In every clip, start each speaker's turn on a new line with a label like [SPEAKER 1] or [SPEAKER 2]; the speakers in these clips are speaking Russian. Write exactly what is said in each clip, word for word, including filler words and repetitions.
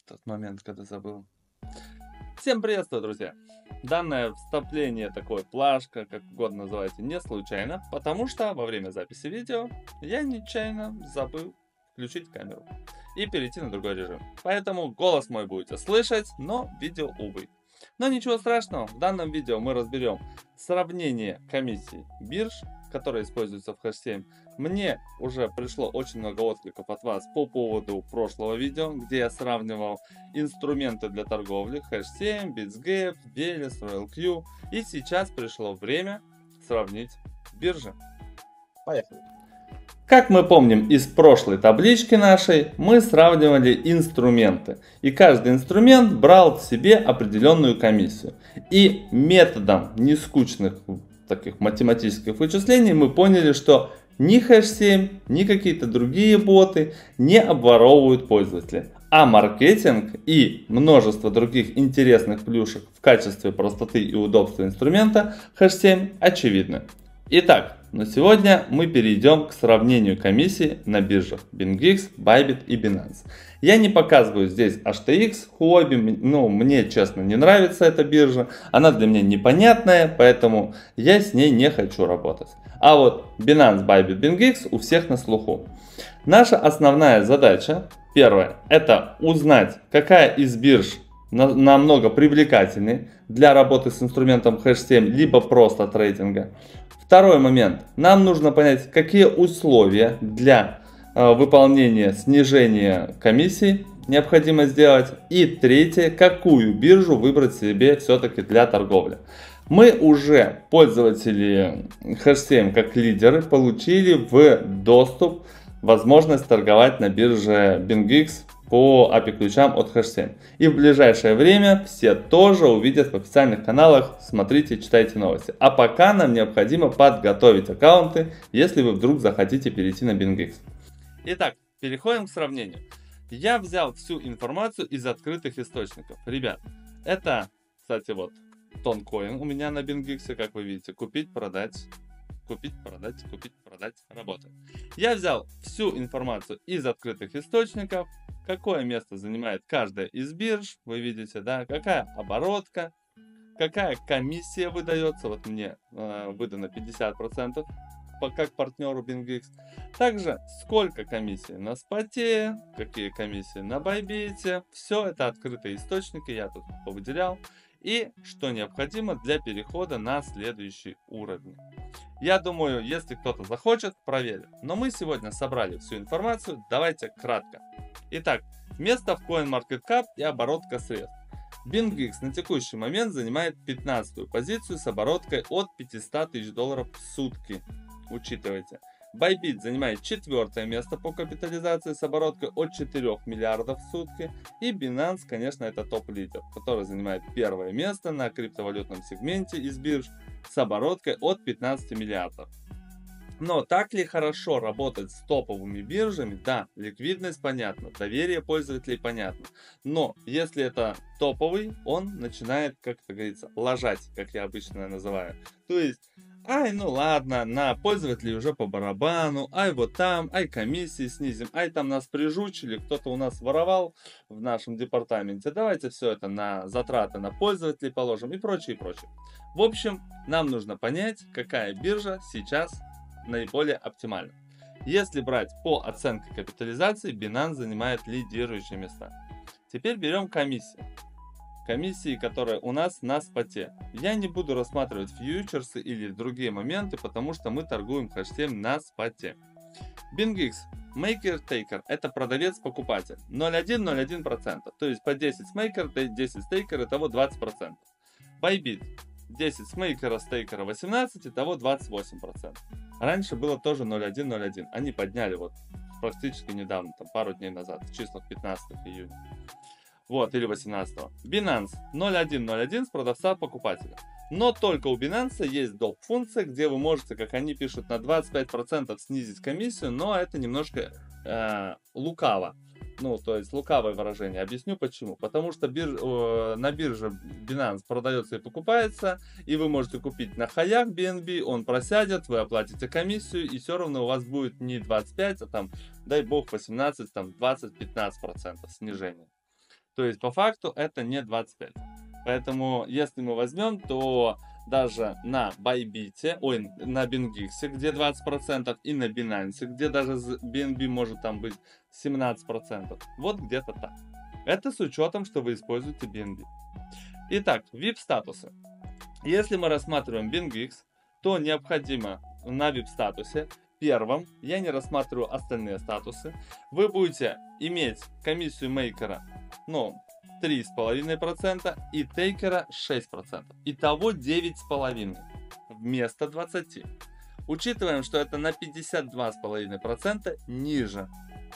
[SPEAKER 1] Тот момент, когда забыл. Всем приветствую, друзья! Данное вступление, такое плашка, как угодно называйте, не случайно, потому что во время записи видео я нечаянно забыл включить камеру и перейти на другой режим. Поэтому голос мой будете слышать, но видео, увы. Но ничего страшного, в данном видео мы разберем сравнение комиссий бирж, которые используются в хэш семь. Мне уже пришло очень много откликов от вас по поводу прошлого видео, где я сравнивал инструменты для торговли хэш семь, BitsGap, Veles, RoyalQ. И сейчас пришло время сравнить биржи. Поехали! Как мы помним из прошлой таблички нашей, мы сравнивали инструменты. И каждый инструмент брал в себе определенную комиссию. И методом нескучных таких математических вычислений мы поняли, что ни хэш семь, ни какие-то другие боты не обворовывают пользователей. А маркетинг и множество других интересных плюшек в качестве простоты и удобства инструмента хэш семь очевидны. Итак, на сегодня мы перейдем к сравнению комиссий на биржах BingX, Bybit и Binance. Я не показываю здесь эйч ти экс, Huobi, ну мне честно не нравится эта биржа, она для меня непонятная, поэтому я с ней не хочу работать. А вот Binance, Bybit, BingX у всех на слуху. Наша основная задача, первое, это узнать, какая из бирж намного привлекательнее для работы с инструментом хэш семь, либо просто трейдинга. Второй момент. Нам нужно понять, какие условия для э, выполнения снижения комиссий необходимо сделать. И третье, какую биржу выбрать себе все-таки для торговли. Мы уже, пользователи хэш семь как лидеры, получили в доступ возможность торговать на бирже BingX по эй пи ай ключам от хэш семь. И в ближайшее время все тоже увидят в официальных каналах. Смотрите, читайте новости. А пока нам необходимо подготовить аккаунты, если вы вдруг захотите перейти на BingX. Итак, переходим к сравнению. Я взял всю информацию из открытых источников. Ребят, это, кстати, вот Toncoin у меня на BingX, как вы видите. Купить, продать. Купить, продать, купить, продать, работает. Я взял всю информацию из открытых источников, какое место занимает каждая из бирж, вы видите, да, какая оборотка, какая комиссия выдается, вот мне э, выдано пятьдесят процентов по, как партнеру BingX, также сколько комиссий на споте, какие комиссии на Bybit, все это открытые источники, я тут повыделял. И что необходимо для перехода на следующий уровень. Я думаю, если кто-то захочет, проверит. Но мы сегодня собрали всю информацию, давайте кратко. Итак, место в CoinMarketCap и оборотка средств. BingX на текущий момент занимает пятнадцатую позицию с обороткой от пятисот тысяч долларов в сутки. Учитывайте. Bybit занимает четвертое место по капитализации с обороткой от четырёх миллиардов в сутки. И Binance, конечно, это топ-лидер, который занимает первое место на криптовалютном сегменте из бирж с обороткой от пятнадцати миллиардов. Но так ли хорошо работать с топовыми биржами? Да, ликвидность понятна, доверие пользователей понятно. Но если это топовый, он начинает, как это говорится, лажать, как я обычно называю. То есть... Ай, ну ладно, на пользователей уже по барабану, ай вот там, ай комиссии снизим, ай там нас прижучили, кто-то у нас воровал в нашем департаменте, давайте все это на затраты на пользователей положим и прочее, и прочее. В общем, нам нужно понять, какая биржа сейчас наиболее оптимальна. Если брать по оценке капитализации, Binance занимает лидирующие места. Теперь берем комиссии. Комиссии, которые у нас на споте. Я не буду рассматривать фьючерсы или другие моменты, потому что мы торгуем хэш семь на споте. BingX Maker Taker это продавец-покупатель ноль целых одна десятая - ноль целых одна десятая процента. То есть по десять с Maker, десять с Taker, итого двадцать процентов. Bybit десять с Maker, с Taker восемнадцать, итого двадцать восемь процентов. Раньше было тоже ноль целых одна десятая - ноль целых одна. Они подняли вот практически недавно, там пару дней назад, в числах пятнадцатого июня. Вот, или восемнадцатого. Binance ноль целых одна ноль один с продавца-покупателя. Но только у Binance есть доп. Функция, где вы можете, как они пишут, на двадцать пять процентов снизить комиссию, но это немножко э, лукаво. Ну, то есть лукавое выражение. Объясню почему. Потому что бир, э, на бирже Binance продается и покупается, и вы можете купить на хаях би эн би, он просядет, вы оплатите комиссию, и все равно у вас будет не двадцать пять, а там, дай бог, восемнадцать, там двадцать-пятнадцать процентов снижения. То есть по факту это не двадцать пять. Поэтому если мы возьмем, то даже на Bybit, ой, на BingX, где двадцать процентов, и на Binance, где даже би эн би может там быть семнадцать процентов. Вот где-то так. Это с учетом, что вы используете би эн би. Итак, ви ай пи статусы. Если мы рассматриваем BingX, то необходимо на ви ай пи статусе первом, я не рассматриваю остальные статусы, вы будете иметь комиссию мейкера, ну, три и пять десятых процента и тейкера шесть процентов. Итого девять и пять процентов вместо двадцати. Учитываем, что это на пятьдесят два и пять процента ниже.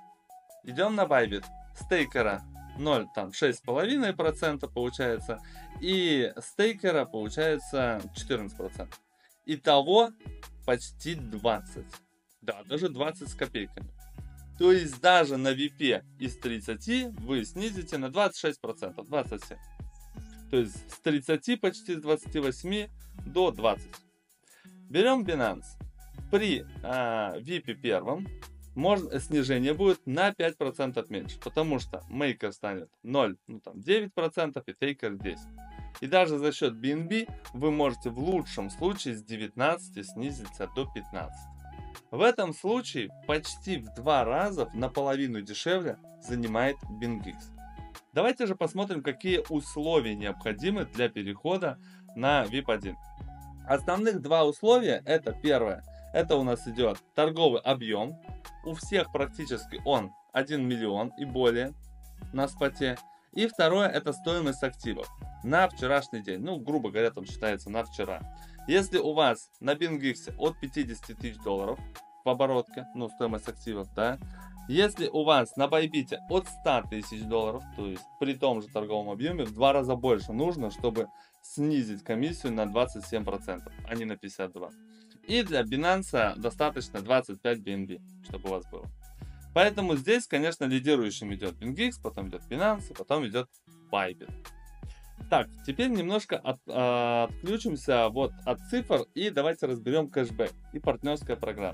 [SPEAKER 1] Идем на Bybit. С тейкера ноль, там шесть и пять процентов получается. И с тейкера получается четырнадцать процентов. Итого почти двадцать. Да, даже двадцать с копейками. То есть даже на ви пи из тридцати вы снизите на двадцать шесть процентов, двадцать семь процентов. То есть с тридцати почти с двадцати восьми до двадцати. Берем Binance. При а, ви ай пи первом можно, снижение будет на пять процентов меньше, потому что мейкер станет ноль, ну там девять процентов и тейкер десять процентов. И даже за счет би эн би вы можете в лучшем случае с девятнадцати снизиться до пятнадцати. В этом случае почти в два раза, наполовину дешевле занимает BingX. Давайте же посмотрим, какие условия необходимы для перехода на ви ай пи один. Основных два условия, это первое, это у нас идет торговый объем. У всех практически он один миллион и более на споте. И второе, это стоимость активов на вчерашний день. Ну, грубо говоря, там считается на вчера. Если у вас на BingX от пятидесяти тысяч долларов в оборотке, ну, стоимость активов, да. Если у вас на Bybit от ста тысяч долларов, то есть при том же торговом объеме, в два раза больше нужно, чтобы снизить комиссию на двадцать семь процентов, а не на пятьдесят два процента. И для Binance достаточно двадцать пять би эн би, чтобы у вас было. Поэтому здесь, конечно, лидирующим идет BingX, потом идет Binance, потом идет Bybit. Так, теперь немножко от, э, отключимся вот от цифр и давайте разберем кэшбэк и партнерская программа.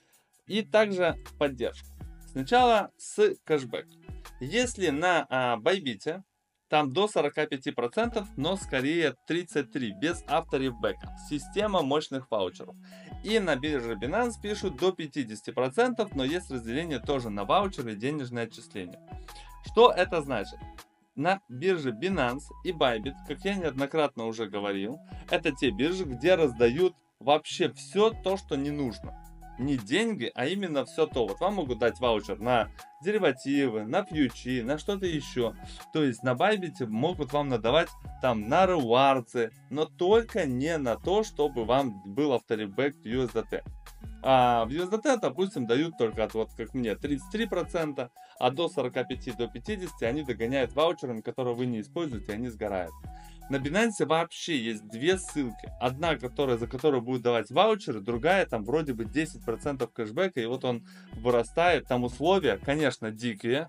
[SPEAKER 1] И также поддержку. Сначала с кэшбэк. Если на э, Bybit там до сорока пяти процентов, но скорее тридцать три процента без авторевбэка. Система мощных ваучеров. И на бирже Binance пишут до пятидесяти процентов, но есть разделение тоже на ваучеры и денежные отчисления. Что это значит? На бирже Binance и Bybit, как я неоднократно уже говорил, это те биржи, где раздают вообще все то, что не нужно. Не деньги, а именно все то. Вот вам могут дать ваучер на деривативы, на фьючи, на что-то еще. То есть на Bybit могут вам надавать там на реуардсы, но только не на то, чтобы вам был авторебэк в ю эс ди ти. А в ю эс ди ти, допустим, дают только от, вот как мне, тридцать три процента, а до сорока пяти до пятидесяти они догоняют ваучерами, которые вы не используете, они сгорают. На Binance вообще есть две ссылки. Одна, которая, за которую будут давать ваучеры, другая, там вроде бы десять процентов кэшбэка, и вот он вырастает. Там условия, конечно, дикие,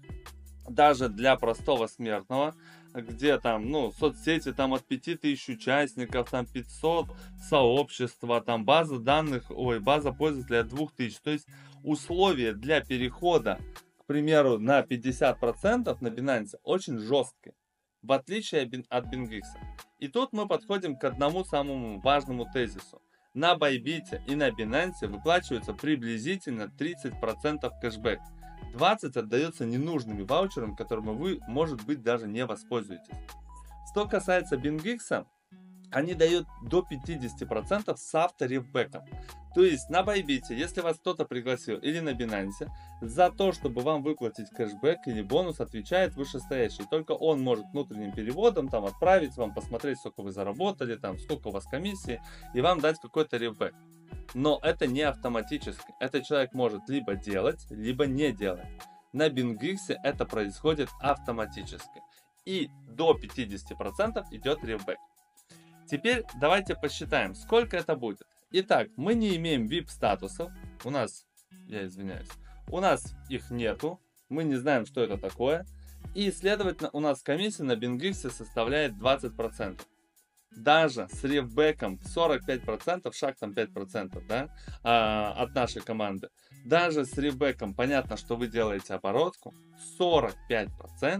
[SPEAKER 1] даже для простого смертного, где там, ну, соцсети там от пяти тысяч участников, там пятьсот сообщества, там база данных, ой, база пользователей от двух тысяч. То есть условия для перехода, к примеру, на пятьдесят процентов на Binance очень жесткие, в отличие от BingX. И тут мы подходим к одному самому важному тезису. На Bybit и на Binance выплачивается приблизительно тридцать процентов кэшбэк. двадцать процентов отдается ненужными ваучерами, которыми вы, может быть, даже не воспользуетесь. Что касается BingX, они дают до пятидесяти процентов с авторевбэком. То есть на Bybit, если вас кто-то пригласил, или на Binance, за то, чтобы вам выплатить кэшбэк или бонус, отвечает вышестоящий. Только он может внутренним переводом там отправить вам, посмотреть, сколько вы заработали, там, сколько у вас комиссии, и вам дать какой-то ревбэк. Но это не автоматически. Это человек может либо делать, либо не делать. На BingX это происходит автоматически. И до пятидесяти процентов идет ревбэк. Теперь давайте посчитаем, сколько это будет. Итак, мы не имеем ви ай пи статусов. У нас, я извиняюсь, у нас их нету. Мы не знаем, что это такое. И, следовательно, у нас комиссия на BingX составляет двадцать процентов. Даже с ревбэком сорок пять процентов, шаг там пять процентов, да, а, от нашей команды. Даже с ревбэком, понятно, что вы делаете оборотку, сорок пять процентов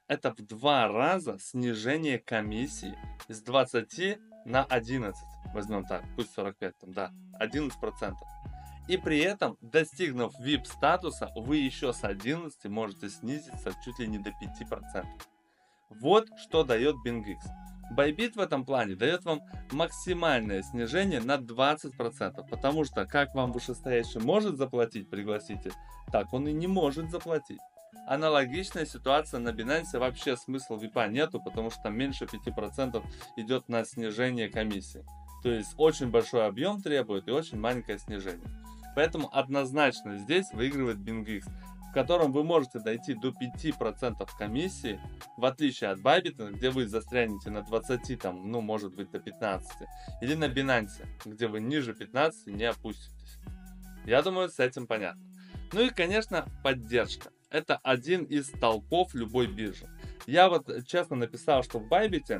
[SPEAKER 1] Это в два раза снижение комиссии с двадцати на одиннадцать. Возьмем так, пусть сорок пять, там, да, одиннадцать процентов. И при этом, достигнув ви ай пи статуса, вы еще с одиннадцати можете снизиться чуть ли не до пяти процентов. Вот что дает BingX. Bybit в этом плане дает вам максимальное снижение на двадцать процентов, потому что как вам вышестоящий может заплатить пригласитель, так он и не может заплатить. Аналогичная ситуация на Binance, вообще смысла ви ай пи нету, потому что там меньше пяти процентов идет на снижение комиссии. То есть очень большой объем требует и очень маленькое снижение. Поэтому однозначно здесь выигрывает BingX, в котором вы можете дойти до пяти процентов комиссии, в отличие от Bybit, где вы застрянете на двадцати, там, ну может быть до пятнадцати, или на Binance, где вы ниже пятнадцати не опуститесь. Я думаю, с этим понятно. Ну и, конечно, поддержка. Это один из столпов любой биржи. Я вот честно написал, что в Bybit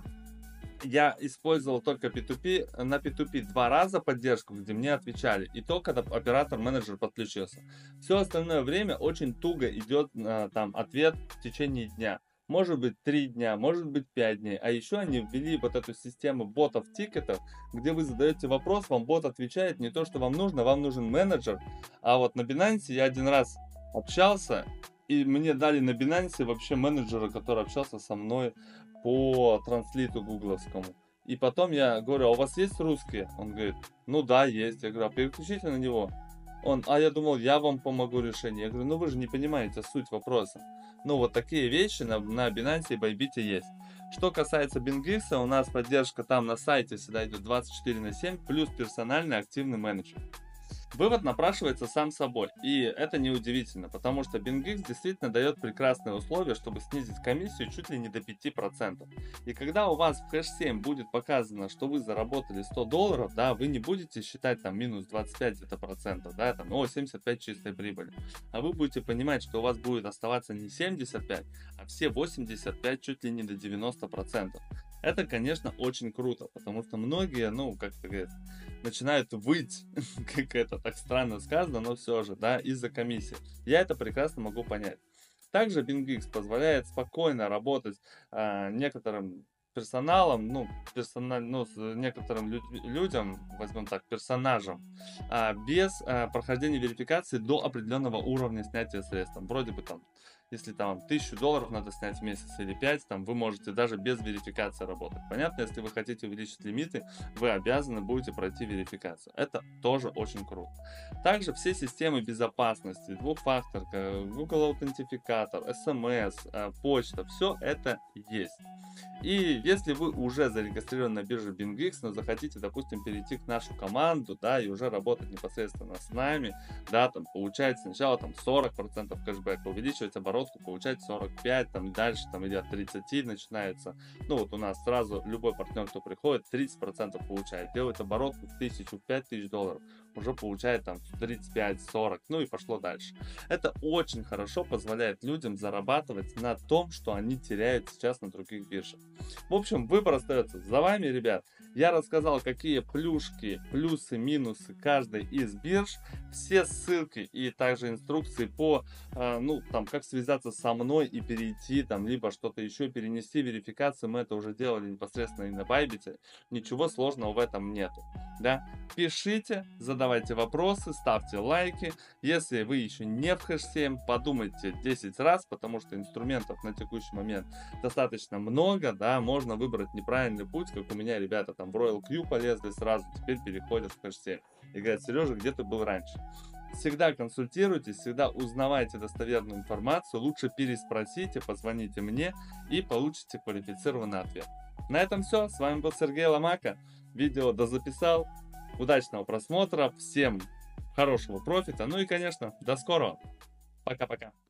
[SPEAKER 1] я использовал только пи ту пи, на пи ту пи два раза поддержку, где мне отвечали, и то, когда оператор-менеджер подключился. Все остальное время очень туго идет там ответ в течение дня. Может быть три дня, может быть пять дней. А еще они ввели вот эту систему ботов-тикетов, где вы задаете вопрос, вам бот отвечает не то, что вам нужно, вам нужен менеджер. А вот на Binance я один раз общался, и мне дали на Binance вообще менеджера, который общался со мной по транслиту гугловскому. И потом я говорю, а у вас есть русские? Он говорит, ну да, есть. Я говорю, а переключите на него. Он, а я думал, я вам помогу решение. Я говорю, ну вы же не понимаете суть вопроса. Ну вот такие вещи на, на Binance и Bybit есть. Что касается BingX, у нас поддержка там на сайте всегда идет двадцать четыре на семь, плюс персональный активный менеджер. Вывод напрашивается сам собой, и это неудивительно, потому что BingX действительно дает прекрасные условия, чтобы снизить комиссию чуть ли не до пяти процентов. И когда у вас в хэш семь будет показано, что вы заработали сто долларов, да, вы не будете считать там минус двадцать пять где-то процентов, да, там, о, семьдесят пять чистой прибыли, а вы будете понимать, что у вас будет оставаться не семьдесят пять, а все восемьдесят пять, чуть ли не до девяноста процентов. Это, конечно, очень круто, потому что многие, ну, как говорят, начинают выть, как это так странно сказано, но все же, да, из-за комиссии. Я это прекрасно могу понять. Также BingX позволяет спокойно работать а, некоторым персоналом, ну, персональ, ну, с некоторым лю людям, возьмем так, персонажам, а, без а, прохождения верификации до определенного уровня снятия средств. Вроде бы там, если там тысячу долларов надо снять в месяц или пять, там вы можете даже без верификации работать. Понятно, если вы хотите увеличить лимиты, вы обязаны будете пройти верификацию. Это тоже очень круто. Также все системы безопасности, двухфакторка, Google аутентификатор, эс эм эс, почта, все это есть. И если вы уже зарегистрированы на бирже BingX, но захотите, допустим, перейти к нашу команду, да, и уже работать непосредственно с нами, да, там, получать сначала там сорок процентов кэшбэка, увеличивать оборотку, получать сорок пять, там, дальше, там, или от тридцати начинается, ну, вот у нас сразу любой партнер, кто приходит, тридцать процентов получает, делает оборотку в тысячу, в пять тысяч долларов, уже получает там тридцать пять сорок, ну и пошло дальше. Это очень хорошо позволяет людям зарабатывать на том, что они теряют сейчас на других биржах. В общем, выбор остается за вами, ребят. Я рассказал, какие плюшки, плюсы, минусы каждой из бирж. Все ссылки и также инструкции по, э, ну, там, как связаться со мной и перейти, там, либо что-то еще, перенести верификацию. Мы это уже делали непосредственно и на Bybit. Ничего сложного в этом нету, да. Пишите, задавайте вопросы, ставьте лайки. Если вы еще не в хэш семь, подумайте десять раз, потому что инструментов на текущий момент достаточно много, да, можно выбрать неправильный путь, как у меня ребята там в Royal Q полезли сразу, теперь переходят в хэш семь. И говорят, Сережа, где ты был раньше? Всегда консультируйтесь, всегда узнавайте достоверную информацию, лучше переспросите, позвоните мне и получите квалифицированный ответ. На этом все, с вами был Сергей Ломака, видео дозаписал, удачного просмотра, всем хорошего профита, ну и конечно, до скорого, пока-пока.